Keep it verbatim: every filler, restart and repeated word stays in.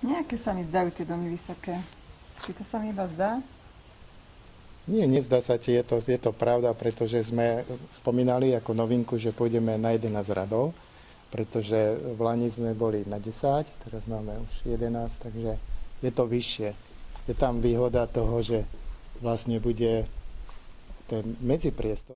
Nejaké sa mi zdajú tie domy vysoké. Či to sa mi iba zdá? Nie, nezdá sa ti, je to, je to pravda, pretože sme spomínali ako novinku, že pôjdeme na jedenásť radov, pretože v Lani sme boli na desať, teraz máme už jedenásť, takže je to vyššie. Je tam výhoda toho, že vlastne bude ten medzipriestor.